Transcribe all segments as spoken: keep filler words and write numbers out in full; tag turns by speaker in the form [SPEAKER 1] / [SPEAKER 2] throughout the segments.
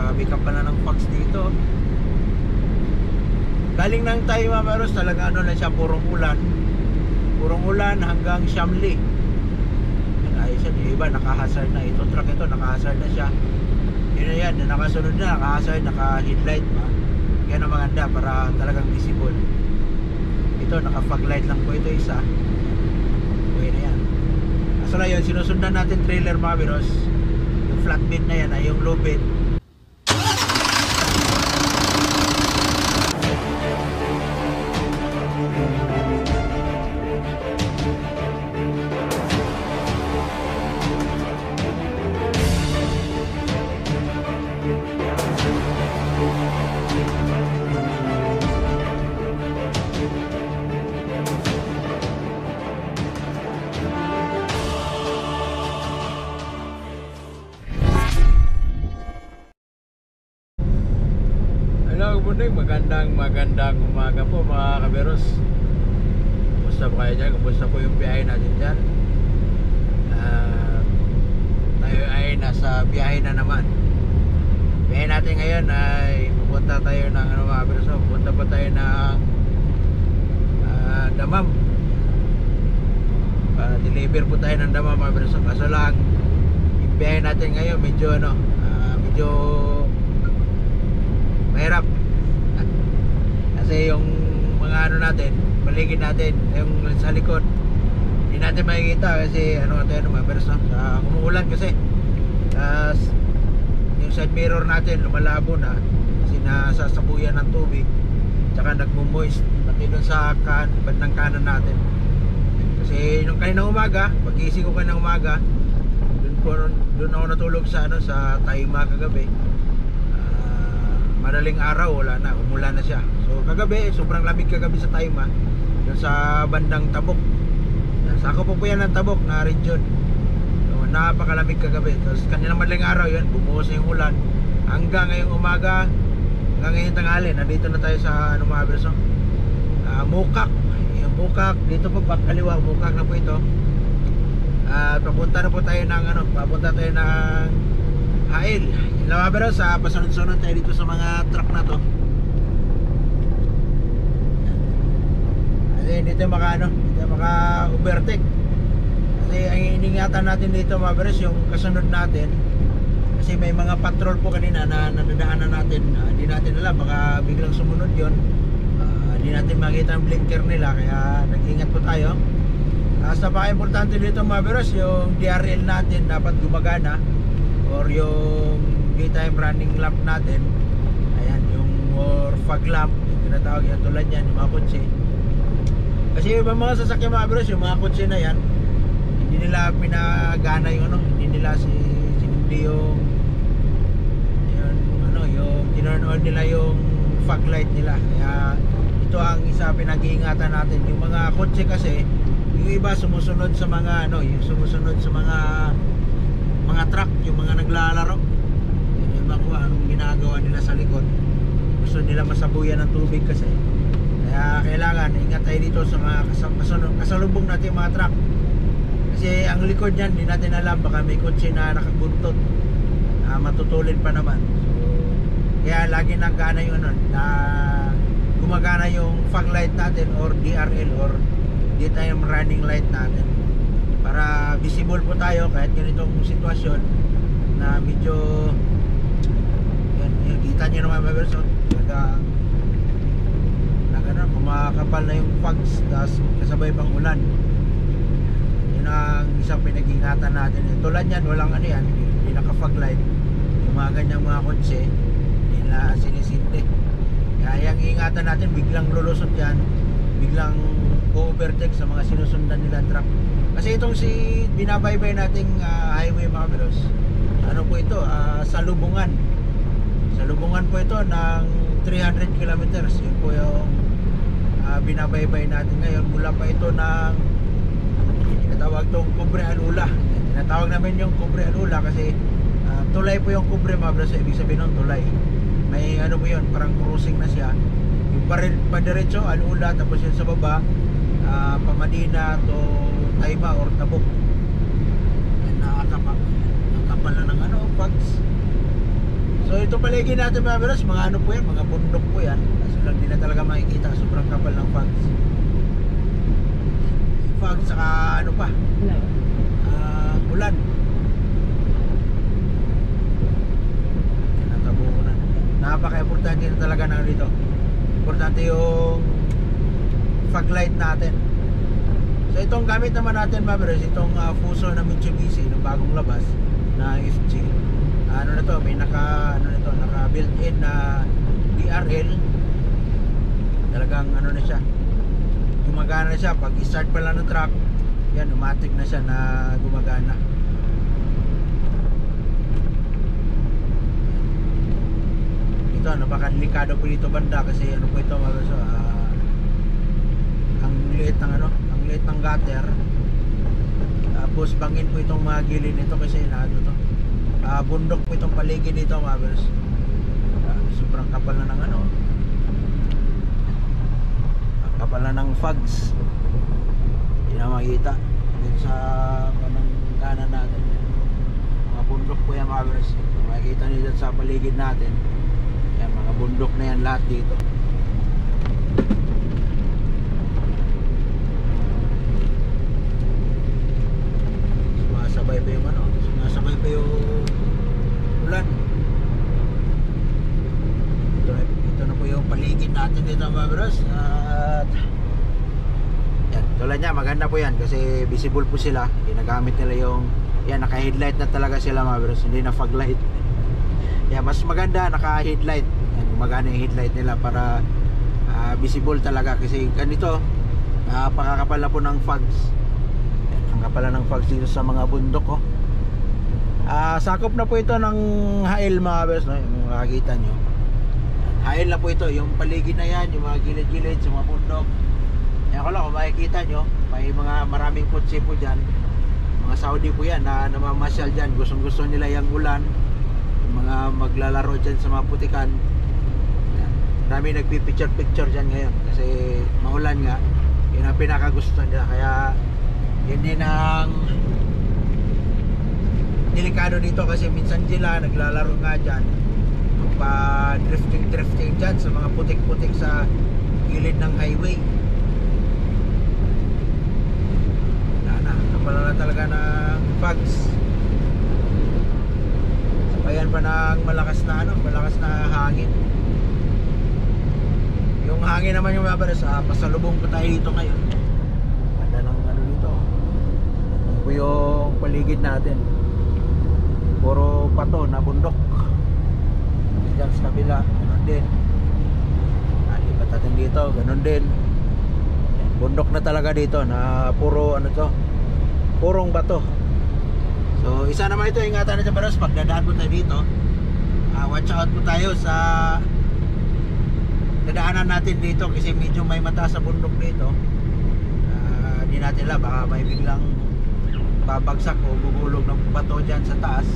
[SPEAKER 1] Grabe ka pala ng fogs dito. Galing ng Tayma Maros, talaga ano lang siya, purong ulan. Purong ulan hanggang Shamli. Ayos yan, yung iba nakahazard na. Itong truck ito, nakahazard na siya. Yun na yan, nakasunod na, nakahazard, naka-headlight pa. Yan ang maganda para talagang visible. Ito, naka-fog light lang po ito isa. Okay na yan. Asa na yun, sinusundan natin trailer mga biros. Yung flatbed na yan ay yung low bed. Magandang magandang umaga po mga kaberos. Kumusta po kayo dyan? Kumusta po yung biyahe natin dyan? Uh, tayo ay nasa biyahe na naman. Biyahe natin ngayon ay pupunta tayo ng ano mga kaberos, pupunta po tayo ng uh, Damam. uh, Deliver po tayo ng Damam mga kaberos. Kaso lang yung biyahe natin ngayon medyo ano uh, medyo mahirap. Kasi yung mga ano natin, paligid natin, yung sa likod, hindi natin makikita kasi ano natin, ano, pero uh, umuulan kasi. Uh, yung side mirror natin lumalabo na kasi nasasabuyan ng tubig, tsaka nagmo-moist pati dun sa kan, bandang kanan natin. Kasi nung kaninang umaga, pag-gising ko kaninang umaga, dun, po, dun ako natulog sa ano sa Tayma kagabi. Madaling araw, wala na, umulan na siya. So kagabi, sobrang lamig kagabi sa Tayma, yung sa bandang Tabok. Sako po po yan ng Tabok na region. So, napakalamig kagabi. Tapos kanilang madaling araw yun, bumuhos na yung ulan. Hanggang ngayong umaga, hanggang ngayong tanghali, nandito na tayo sa ano mga beso, uh, Mukak. Yung Mukak, dito po back kaliwa, Mukak na po ito. At uh, papunta na po tayo ng ano, papunta tayo ng Hail. Mga bro, sa pasunod-sunod tayo dito sa mga truck na to. Kasi hindi tayo maka ano, hindi tayo maka overtake. Kasi ang iningatan natin dito mga bro, yung kasunod natin. Kasi may mga patrol po kanina na nadadaanan natin. uh, Hindi natin alam, baka biglang sumunod yon. uh, Hindi natin makita ang blinker nila, kaya nag-ingat po tayo. As napaka-importante dito mga bro, yung D R L natin dapat gumagana, or yung daytime running lamp natin. Ayan, yung or fog lamp, yung tinatawag yan, tulad yan, yung mga kotse. Kasi yung mga sasakyan mga bros, yung mga kotse na yan, hindi nila pinagana yung ano, hindi nila si sinindi yung yung ano, yung tinurn on nila yung fog light nila. Kaya ito ang isa pinag-iingatan natin. Yung mga kotse kasi, yung iba sumusunod sa mga ano, yung sumusunod sa mga mga truck, yung mga naglalaro. Yung iba ko anong ginagawa nila sa likod, gusto nila masabuyan ng tubig kasi. Kaya kailangan ingat tayo dito sa mga kasunod, kasalubong natin yung mga truck. Kasi ang likod niyan, hindi natin alam, baka may kotse na nakaguntot, na matutulin pa naman. So, kaya lagi nagana yung ano, na gumagana yung fog light natin or D R L or daytime running light natin, para visible po tayo kahit ganitong sitwasyon na medyo yan, yan kita nyo naman mga verso, naga naga kumakapal na yung fogs, tapos kasabay pang ulan. Yun ang isang pinag-ingatan natin. Tulad yan, walang ano yan, hindi naka-fog light, yung mga ganyang mga kotse hindi na sinisinte. Kaya yung ingatan natin, biglang lulusot yan, biglang overtake sa mga sinusundan nila truck. Kasi itong si binabaybay nating uh, highway mga bros, ano po ito, uh, salubungan. Salubungan po ito ng three hundred kilometers. Yun po yung uh, binabaybay natin ngayon. Mula pa ito ng tinatawag itong Cobre Alula. Tinatawag namin yung Cobre Alula kasi uh, tulay po yung Cobre mga bros. Ibig sabihin ng tulay, may ano po yun, parang cruising na siya. Yung padiretso Alula, tapos yun sa baba uh, Pamadina to Tayma or Tabok. Nakakapal nakakapal na ng ano, fogs. So ito paligid natin mga beros, mga ano po yan, mga bundok po yan. Kasi lang din na talaga makikita, sobrang kapal ng fogs. Fog saka ano pa, uh, ulan. Natabunan. Napaka-importante na talaga na dito. Importante yung fog light natin. So itong gamit naman natin mga beros, itong uh, Fuso na Mitsubishi ng bagong labas na F G. Ano na to, may naka ano nito, naka built-in na D R L. Talagang ano na siya, gumagana na siya pag i-start pa lang ng truck. Yan, automatic na siya na gumagana. Ito, napakadelikado po dito banda kasi ano po ito mga beros, uh, ang liit ng ano, ang liit ng gutter. Tapos bangin po itong mga gilid nito kasi na ano to, uh, bundok po itong paligid dito mga beros. Uh, sobrang kapal na ng ano, kapal na ng fogs. Hindi na makita dito sa panangganan natin. Mga bundok po yan mga beros. Makikita nyo sa paligid natin. Yan, mga bundok na yan lahat dito. Sumasabay pa yung ano, sumasabay pa yung ulan. Ito, ito na po yung paligid natin dito mga beros. At yan, tulad niya, maganda po yan kasi visible po sila. Ginagamit nila yung, yan, naka-headlight na talaga sila mga beros, hindi na fog light. Yan, mas maganda naka-headlight. Yan, gumagana yung headlight nila para uh, visible talaga kasi ganito, uh, pakakapal na po ng fogs. Yan, ang kapal na ng fogs dito sa mga bundok oh. Uh, sakop na po ito ng hail mga beros, no? Yung makikita nyo, hail na po ito, yung paligid na yan, yung mga gilid-gilid sa mga bundok. Yan ko lang, kung makikita nyo, may mga maraming kutsi po dyan, mga Saudi po yan na namamasyal dyan, gustong gusto nila yung ulan, yung mga maglalaro dyan sa mga putikan. Yan, marami nagpipicture-picture dyan ngayon kasi maulan nga, yun ang pinakagusto nila. Kaya yun din ang delikado dito kasi minsan sila naglalaro nga dyan, pa drifting drifting dyan sa mga putik-putik sa gilid ng highway. Wala na, kapal na talaga ng fogs. Sabayan pa ng malakas na ano, malakas na hangin. Yung hangin naman yung mga beros, ah, pasalubong ko tayo dito ngayon. Ganda ng ano dito. Ito po yung paligid natin, puro pato na bundok. Diyan sa kabila, ganun din. Alipat natin dito, ganun din. Bundok na talaga dito na puro ano to, purong bato. So isa naman ito, ingatan natin beros pag dadaan po tayo dito. uh, Watch out po tayo sa dadaanan natin dito kasi medyo may mataas sa bundok dito. uh, Di natin lang, baka may biglang babagsak o bubulog ng bato dyan sa taas.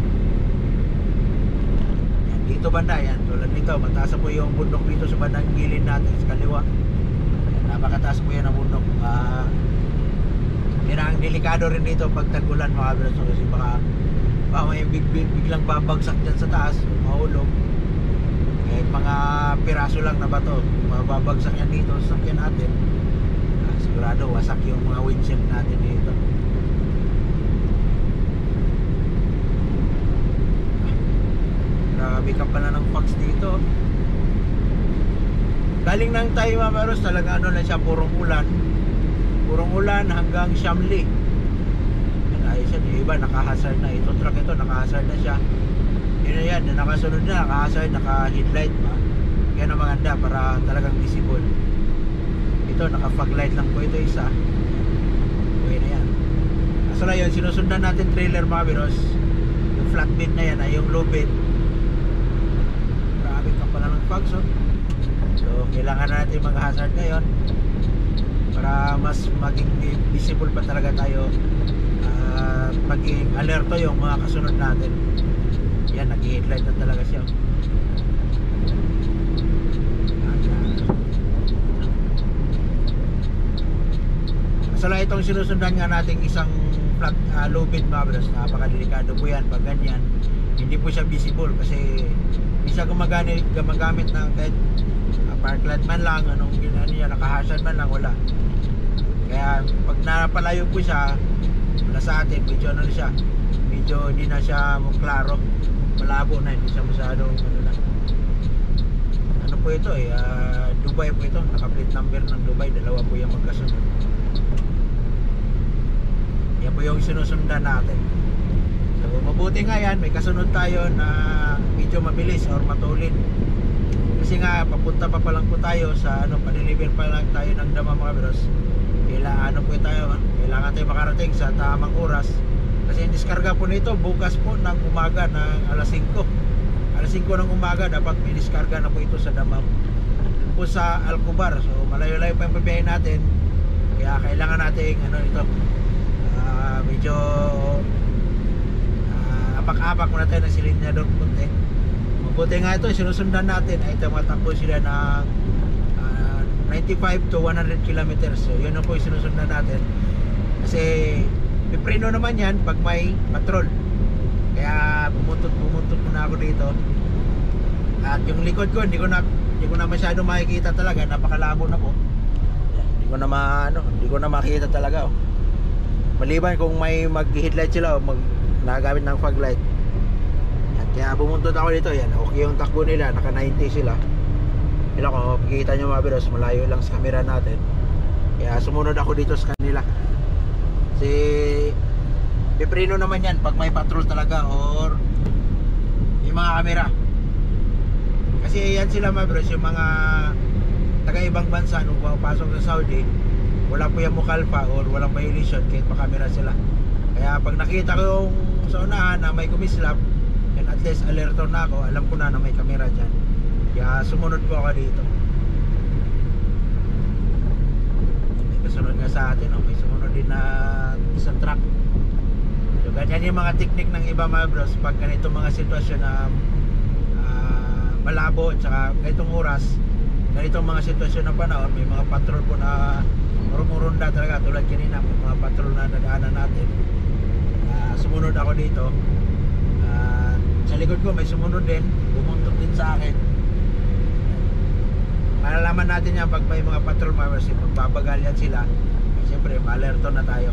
[SPEAKER 1] Dito banda yan, tulad nito, mataas po yung bundok dito sa bandang gilid natin sa kaliwa. Napakataas po yan ang bundok. uh, Yan ang delikado rin dito pag tag-ulan mga beros kasi baka, baka may big, big, biglang babagsak dyan sa taas, mahulog. Kahit mga piraso lang na bato, mababagsak yan dito sa sakyan natin. uh, Sigurado wasak yung mga windshield natin dito. Grabe ka pala ng fogs dito. Galing ng tayo mga beros, talaga ano na siya, purong ulan. Purong ulan hanggang Shamli. Ayos yan, yung iba naka-hazard na. Ito truck ito, naka-hazard na siya. Yun na yan, nakasunod na, naka-hazard, naka-headlight pa. Yan ang maganda para talagang visible. Ito, naka-fog light lang po ito isa. Okay na yan. Kaso lang yun, sinusundan natin trailer mga beros. Yung flatbed na yan, ay yung low bed. Pala ng fogs oh. So kailangan natin mag-hazard ngayon para mas maging visible pa talaga tayo at uh, maging alerto yung mga kasunod natin. Yan, nag-headlight na talaga siya. So lang itong sinusundan nga nating isang flat uh, low bed mga beros, napakadelikado po yan pag ganyan. hindi po siya visible kasi hindi siya gumagamit, gumagamit ng kahit uh, park light man lang, anong ginano niya, nakahasad man lang, wala. Kaya pag napalayo po siya wala sa atin, medyo ano na siya, medyo hindi na siya klaro, malabo na, hindi siya masyadong ano na. Ano po ito eh, uh, Dubai po ito, naka-plate number ng Dubai, dalawa po yung magkasunod. Yan po yung sinusundan natin. So mabuti nga yan, may kasunod tayo na medyo mabilis or matulin. Kasi nga papunta pa pa lang po tayo sa ano, paniliver pa lang tayo ng Dama mga bros. Kailangan ano po tayo, kailangan tayo makarating sa tamang oras. Kasi yung diskarga po nito bukas po ng umaga ng alas singko. Alas singko ng umaga dapat may diskarga na po ito sa Damam. Dun po sa Alcobar. So malayo-layo pa yung bibiyahe natin. Kaya kailangan natin ano ito, uh, medyo uh, apak-apak muna tayo ng silindador konti. Mabuti nga ito, sinusundan natin ay tumatakbo sila ng uh, ninety-five to one hundred kilometers. So yun na po yung sinusundan natin. Kasi pipreno naman yan pag may patrol. Kaya bumuntot-bumuntot muna ako dito. At yung likod ko, hindi ko na hindi ko na masyado makikita talaga, napakalabo na po. Hindi ko na maano, hindi ko na makita talaga. Oh. Maliban kung may mag-headlight sila o mag nagamit ng fog light. At kaya bumuntot ako dito, yan. Okay yung takbo nila, naka ninety sila. Ila ko, makikita nyo mga biros, malayo lang sa camera natin. Kaya sumunod ako dito sa kanila. Si pipreno naman yan pag may patrol talaga or yung mga camera. Kasi yan sila mga bros, yung mga taga ibang bansa nung papasok sa Saudi, wala po yung mukalpa or walang violation kahit pa camera sila. Kaya pag nakita ko yung sa unahan na may kumislap, and at least alerto na ako, alam ko na na may camera dyan. Kaya sumunod po ako dito. May kasunod nga sa atin, oh. May sumunod din na isang truck. So ganyan yung mga teknik ng iba mga bros pag ganito mga sitwasyon na uh, malabo at saka ganitong oras, ganitong mga sitwasyon ng panahon, may mga patrol po na murumurunda talaga tulad kanina, may mga patrol na nadaanan natin. Uh, sumunod ako dito. Uh, sa likod ko may sumunod din, bumuntot din sa akin. Malalaman natin yan pag may mga patrol mga bros, magbabagal yan sila. Siyempre, ma-alerto na tayo.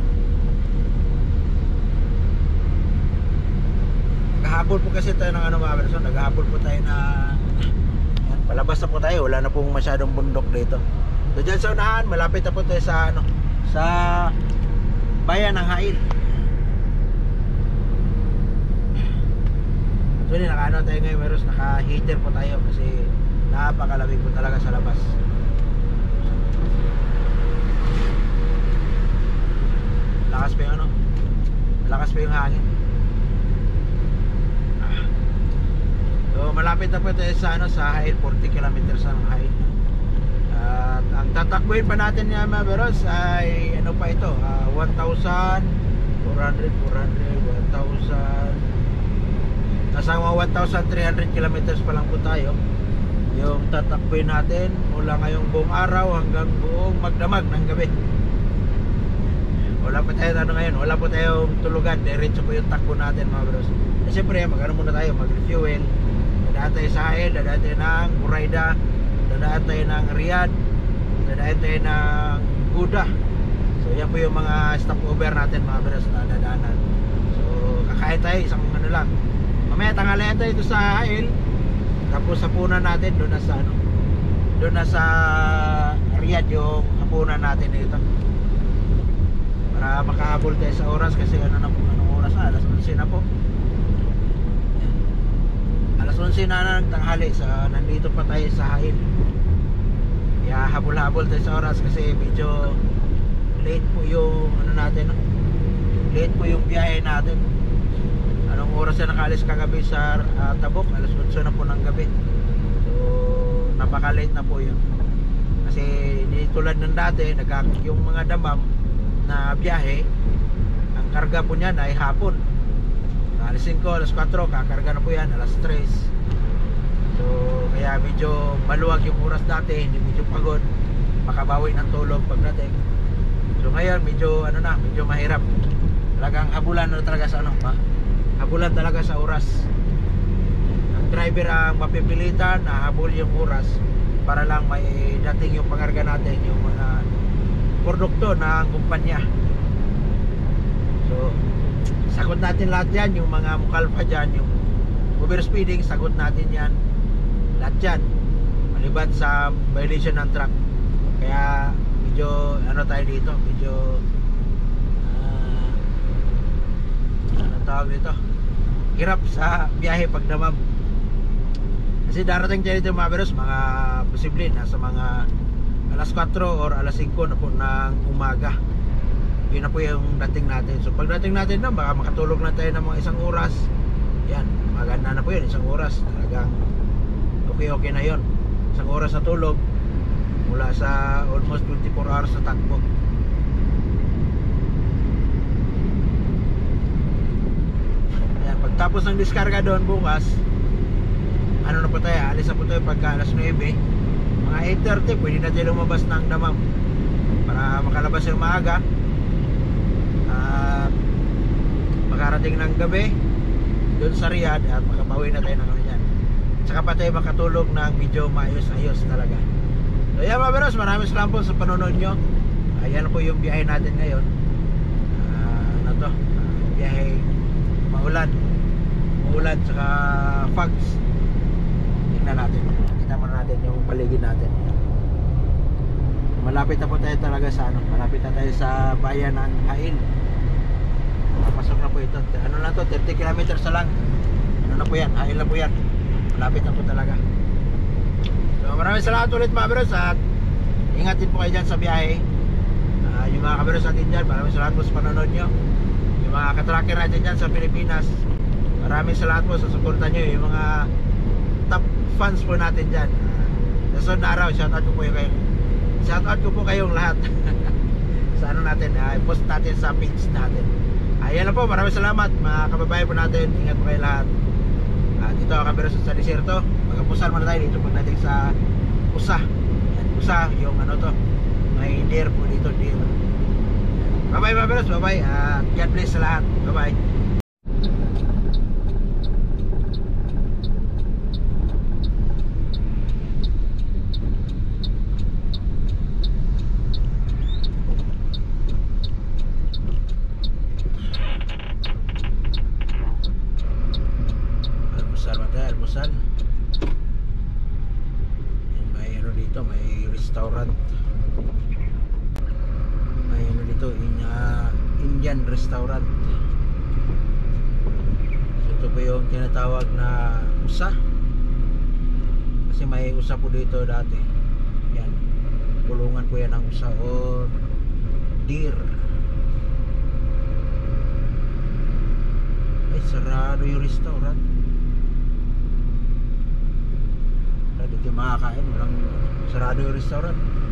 [SPEAKER 1] Naghahabol po kasi tayo ng ano mga bros, naghahabol po tayo na yan, palabas na po tayo, wala na pong masyadong bundok dito. So dyan sa unahan, malapit na po tayo sa ano, sa bayan ng Hail. So yun, naka-ano tayo ngayon meros, naka-heater po tayo kasi napakalamig po talaga sa labas. Lakas pa yung ano, lakas pa yung hangin. So malapit na po tayo sa ano, sa Hail, forty kilometers ang Hail. At ang tatakbuhin pa natin niya mga beros ay ano pa ito, uh, one thousand four hundred, four hundred, one thousand, nasa mga one thousand three hundred kilometers pa lang po tayo yung tatakbuhin natin mula ngayong buong araw hanggang buong magdamag ng gabi. Wala po tayo ano ngayon, wala po tayong tulugan, diretso po yung takbo natin mga bros. E siyempre mag-ano muna tayo, mag-refuel. Dadaan tayo sa Hail, dadaan tayo ng Buraida, dadaan tayo ng Riyadh, dadaan tayo ng Buda. So yan po yung mga stopover natin mga bros na dadaanan. So kakain tayo isang ano lang, mamaya tanghalian tayo ito sa Hail. Tapos hapunan natin doon na sa ano, doon na sa Riyadh yung hapunan natin dito. Para makahabol tayo sa oras kasi ano na po, anong oras na, alas onse na po. Alas onse na ng tanghali, sa nandito pa tayo sa Hail. Kaya habol-habol tayo sa oras kasi medyo late po yung ano natin, no? Late po yung biyahe natin. Anong oras na nakaalis kagabi sa uh, Tabuk, alas onse na po ng gabi. So napaka-late na po yun. Kasi hindi tulad ng dati, nagka, yung mga Damam na biyahe, ang karga po niyan ay hapon. Alas singko, alas kwatro, kakarga na po yan, alas tres. So kaya medyo maluwag yung oras dati, hindi medyo pagod, makabawi ng tulog pagdating. So ngayon medyo ano na, medyo mahirap. Talagang habulan na talaga sa ano pa, habulan talaga sa oras. driver ang mapipilitan na habol yung oras para lang may dating yung pangarga natin, yung mga produkto ng kumpanya. So sagot natin lahat yan, yung mga mukalpa dyan, yung overspeeding, sagot natin yan lahat yan, maliban sa violation ng truck. Kaya medyo ano tayo dito, medyo uh, ano tawag dito, hirap sa biyahe pag damam. Kasi darating tayo dito mga beros, mga posible nasa mga alas kwatro or alas singko na po ng umaga. Yun na po yung dating natin. So pagdating natin na, baka makatulog na tayo ng mga isang oras. Yan, maganda na po yun, isang oras. Talagang okay okay na yun. Isang oras na tulog mula sa almost twenty-four hours na takbo. Yan, pagtapos ng diskarga doon bukas, ano na po tayo, alis na po tayo pagka alas nuwebe, mga eight thirty pwede na tayo lumabas ng damam para makalabas yung maaga at makarating ng gabi doon sa Riyadh at makabawi na tayo ng ano yan, saka pa tayo makatulog ng medyo maayos-ayos talaga. So yan mga beros, maraming salamat po sa panonood nyo. Ayan po yung biyahe natin ngayon. uh, ano to, uh, biyahe maulan maulan saka fogs. Tingnan natin, kita muna natin yung paligid natin. Malapit na po tayo talaga sa ano, malapit na tayo sa bayan ng Hail. Papasok na po ito, ano na to, thirty kilometers na lang. Ano na po yan, Hail na po yan. Malapit na po talaga. So maraming salamat ulit mga beros, at ingatin po kayo dyan sa biyahe. uh, Yung mga kaberos natin dyan, maraming salamat po sa panonood nyo. Yung mga katracker natin dyan sa Pilipinas, maraming salamat po sa suporta nyo. Yung mga top fans po natin dyan, uh, sa sunod na araw, shoutout ko po yung kayong shoutout ko po kayong lahat. Sa ano natin, uh, post natin sa page natin. Ayan na po, maraming salamat mga kababayan po natin. Ingat po kayo lahat. At ito ang kaberos sa desierto. Magkapusan muna tayo dito pagdating sa Usa. Yan, Usa, yung ano to, may deer po dito, deer. Bye bye mga kaberos, bye bye. At God bless sa lahat. Bye bye. Almusal. May ano dito, may restaurant. May ano dito, in, uh, Indian restaurant. So, ito po yung tinatawag na Usa. Kasi may Usa po dito dati. Yan. Pulungan po yan ng Usa o deer. Ay, sarado yung restaurant. Dito makakain, walang sarado yung restaurant.